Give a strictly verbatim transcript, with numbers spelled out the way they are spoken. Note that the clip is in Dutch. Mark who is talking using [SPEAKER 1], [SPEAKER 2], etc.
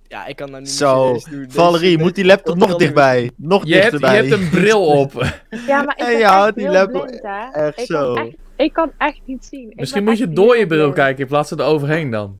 [SPEAKER 1] Ja, ik kan daar niet
[SPEAKER 2] Zo,
[SPEAKER 1] serieus doen. Deze-
[SPEAKER 2] Valerie,
[SPEAKER 1] deze
[SPEAKER 2] moet die laptop
[SPEAKER 1] podcast
[SPEAKER 2] nog
[SPEAKER 1] kan
[SPEAKER 2] dichtbij. Nog
[SPEAKER 3] Je hebt, je
[SPEAKER 2] dichterbij.
[SPEAKER 3] hebt een bril op.
[SPEAKER 4] Ja, maar ik
[SPEAKER 2] En
[SPEAKER 4] ben
[SPEAKER 2] je
[SPEAKER 4] echt
[SPEAKER 2] houdt die
[SPEAKER 4] heel
[SPEAKER 2] laptop
[SPEAKER 4] blind, hè.
[SPEAKER 2] echt
[SPEAKER 4] ik
[SPEAKER 2] zo.
[SPEAKER 4] Kan echt, ik kan echt niet zien. Ik
[SPEAKER 3] Misschien
[SPEAKER 4] ben
[SPEAKER 3] moet je
[SPEAKER 4] echt
[SPEAKER 3] door je
[SPEAKER 4] heel
[SPEAKER 3] bril
[SPEAKER 4] blind.
[SPEAKER 3] kijken in plaats van eroverheen dan.